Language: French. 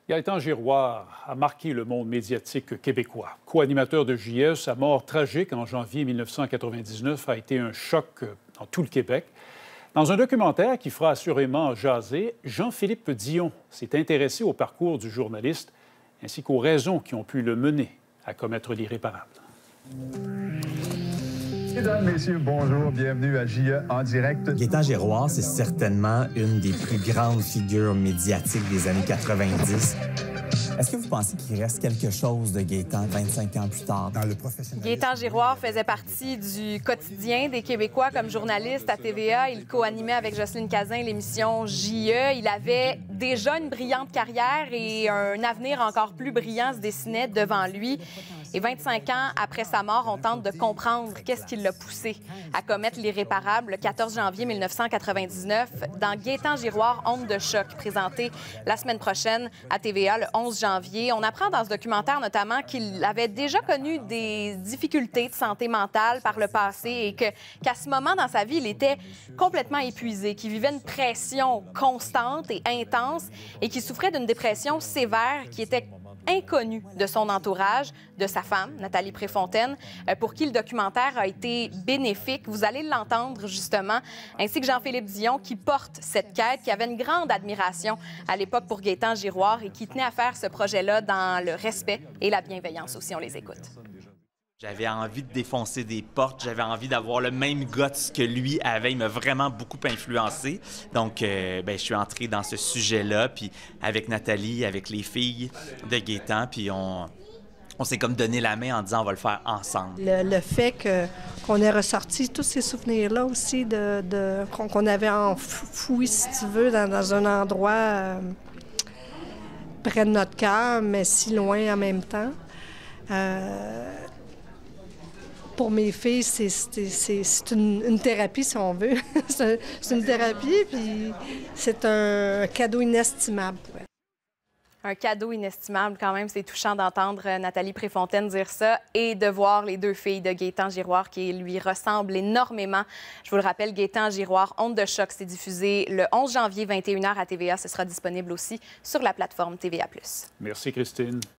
Gaëtan Giroir a marqué le monde médiatique québécois. Co-animateur de JE, sa mort tragique en janvier 1999 a été un choc dans tout le Québec. Dans un documentaire qui fera assurément jaser, Jean-Philippe Dion s'est intéressé au parcours du journaliste ainsi qu'aux raisons qui ont pu le mener à commettre l'irréparable. Mesdames, Messieurs, bonjour, bienvenue à JE en direct. Gaëtan Giroir, c'est certainement une des plus grandes figures médiatiques des années 90. Est-ce que vous pensez qu'il reste quelque chose de Gaëtan 25 ans plus tard dans le professionnalisme? Gaëtan Giroir faisait partie du quotidien des Québécois comme journaliste à TVA. Il co-animait avec Jocelyne Cazin l'émission JE. Il avait déjà une brillante carrière et un avenir encore plus brillant se dessinait devant lui. Et 25 ans après sa mort, on tente de comprendre qu'est-ce qui l'a poussé à commettre l'irréparable le 14 janvier 1999 dans Gaëtan Giroir, Onde de choc, présenté la semaine prochaine à TVA le 11 janvier. On apprend dans ce documentaire notamment qu'il avait déjà connu des difficultés de santé mentale par le passé et qu'à ce moment dans sa vie, il était complètement épuisé, qu'il vivait une pression constante et intense et qu'il souffrait d'une dépression sévère qui était inconnue de son entourage, de sa femme, Nathalie Préfontaine, pour qui le documentaire a été bénéfique. Vous allez l'entendre, justement, ainsi que Jean-Philippe Dion, qui porte cette quête, qui avait une grande admiration à l'époque pour Gaëtan Giroir et qui tenait à faire ce projet-là dans le respect et la bienveillance aussi. On les écoute. J'avais envie de défoncer des portes, j'avais envie d'avoir le même guts que lui avait. Il m'a vraiment beaucoup influencé. Donc, je suis entré dans ce sujet-là, puis avec Nathalie, avec les filles de Gaëtan, puis on s'est comme donné la main en disant on va le faire ensemble. Le fait qu'on ait ressorti tous ces souvenirs-là aussi, qu'on avait enfoui, si tu veux, dans un endroit près de notre cœur, mais si loin en même temps. Pour mes filles, c'est une thérapie, si on veut. C'est une thérapie, puis c'est un cadeau inestimable. Un cadeau inestimable quand même. C'est touchant d'entendre Nathalie Préfontaine dire ça et de voir les deux filles de Gaëtan Giroir qui lui ressemblent énormément. Je vous le rappelle, Gaëtan Giroir, Onde de choc, c'est diffusé le 11 janvier, 21h à TVA. Ce sera disponible aussi sur la plateforme TVA+. Merci, Christine.